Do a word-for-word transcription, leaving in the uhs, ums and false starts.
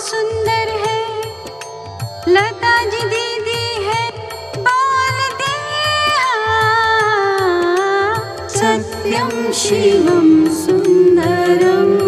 सुंदर है, लता जी दीदी है बोलते हाँ, सत्यम शिवम सुंदरम।